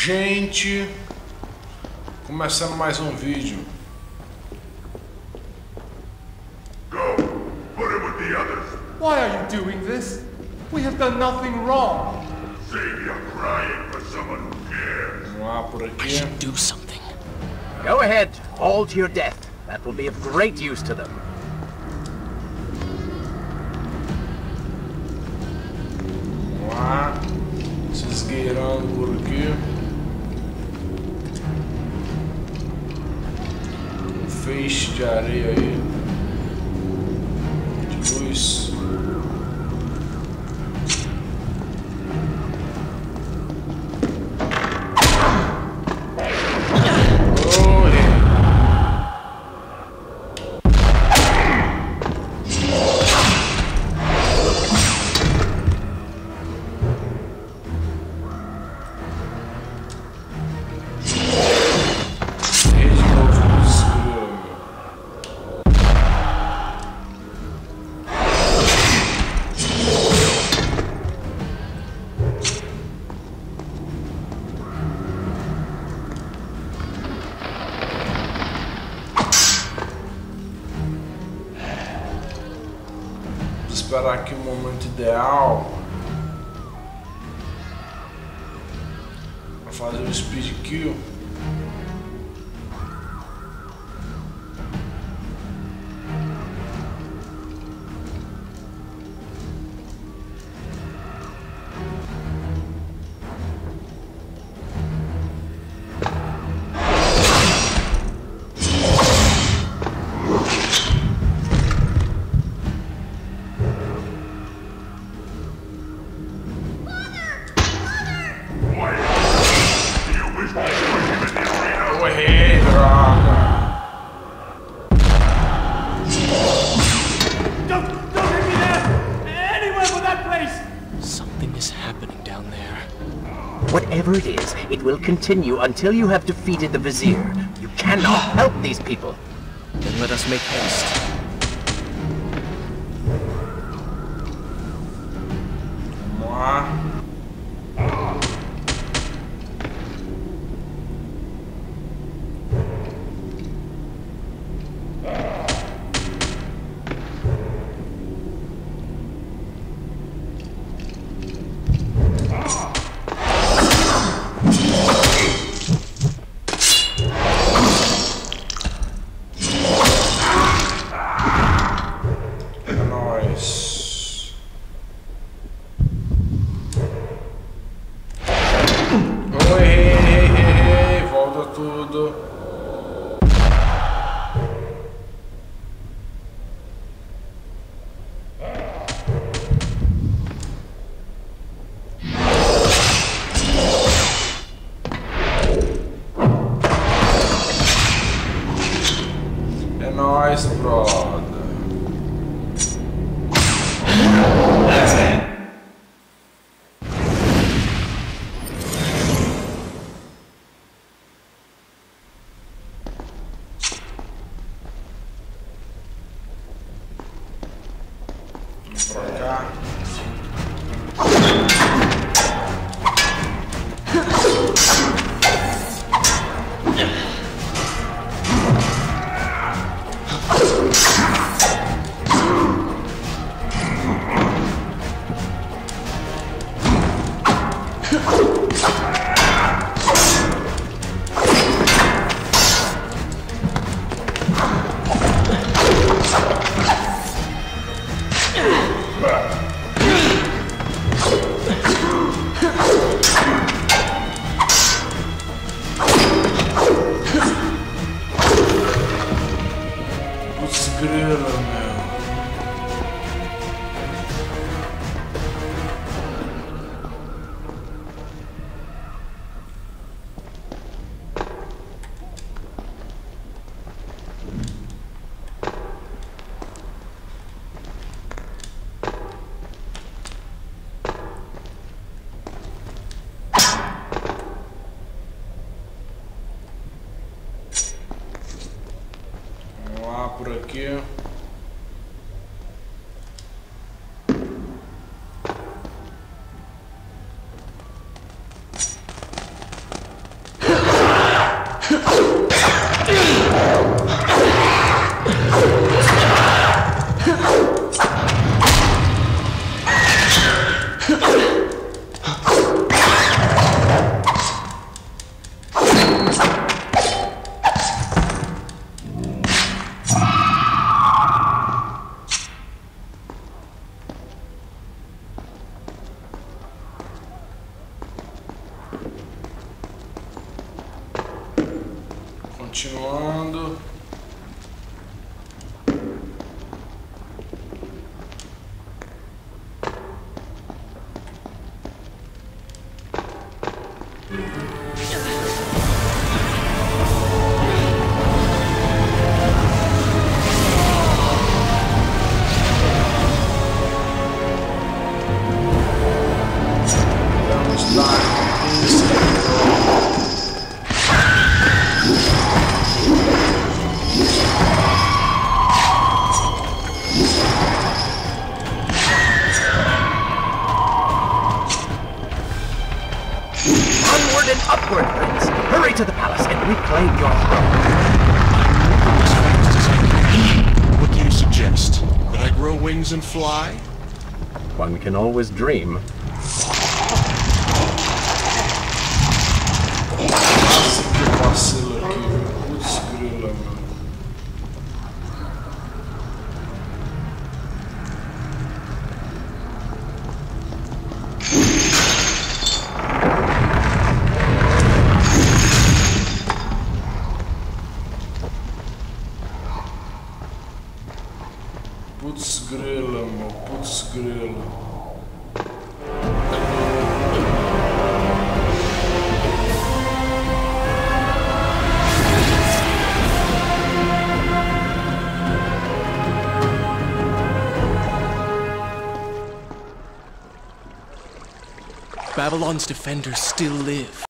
Gente, começando mais um vídeo. Go, put him with the others. Why are you doing this? We have done nothing wrong. Save your crying for someone who cares. Vamos lá por I aqui. should do something. Go ahead, all to your death. That will be of great use to them. Vamos lá. Se esgueirando por aqui. Um feixe de areia aí. De luz. Esperar aqui o momento ideal para fazer o speed kill. Whatever it is, it will continue until you have defeated the Vizier. You cannot help these people. Then let us make haste. Vamos lá. É nóis, brother. Vamos pra cá. Continuando. Vamos lá. Onward and upward, friends! Hurry to the palace and reclaim your throne! What do you suggest? That I grow wings and fly? One can always dream. Nossa, que vacilo aqui, velho. Putz, grila, mano. Putz grila, mano. Putz grila. Babylon's defenders still live.